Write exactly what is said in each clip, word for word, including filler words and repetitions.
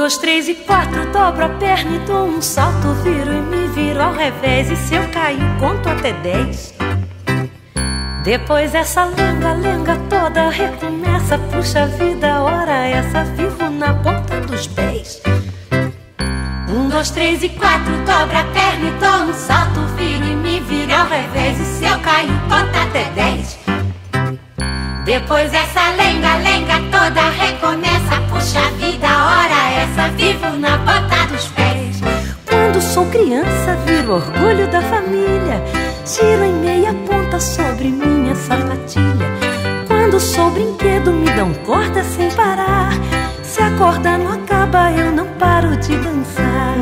dois, três e quatro, dobro a perna e dou um salto, viro e me viro ao revés. E se eu cair, conto até dez. Depois essa lenga-lenga toda recomeça. Puxa vida, ora essa, vivo na ponta dos pés. Um, dois, três e quatro, dobra a perna e dou um salto, viro e me viro ao revés. E se eu cair, conto até dez. Depois essa lenga-lenga toda recomeça. Puxa vida, ora essa, vivo na ponta dos pés. Quando sou criança, viro orgulho da família. Giro em meia ponta sobre minha sapatilha. Quando sou brinquedo, me dão corda sem parar. Se a corda não acaba, eu não paro de dançar.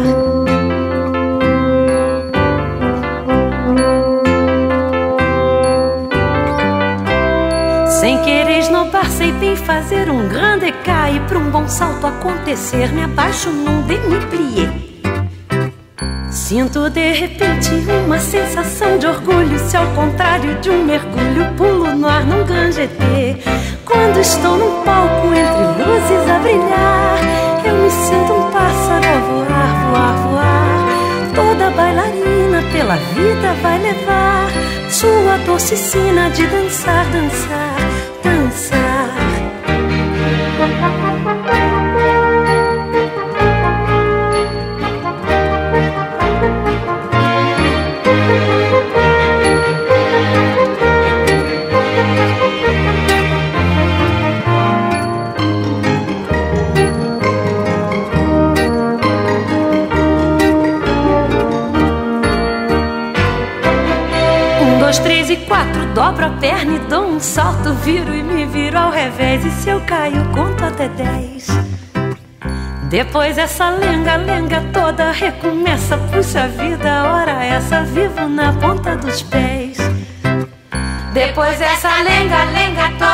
Sem querer esnobar, sei bem fazer um grande K. E pra um bom salto acontecer, me abaixo num demi-plié. Sinto de repente uma sensação de orgulho. Se ao contrário de um mergulho, pulo no ar num grande E T. Quando estou num palco entre luzes a brilhar, eu me sinto um pássaro a voar, voar, voar. Toda bailarina pela vida vai levar sua doce sina de dançar, dançar, dançar. Dois, três e quatro, dobro a perna e dou um salto, viro e me viro ao revés. E se eu caio, conto até dez. Depois essa lenga-lenga toda recomeça. Puxa vida, ora essa, vivo na ponta dos pés. Depois essa lenga-lenga toda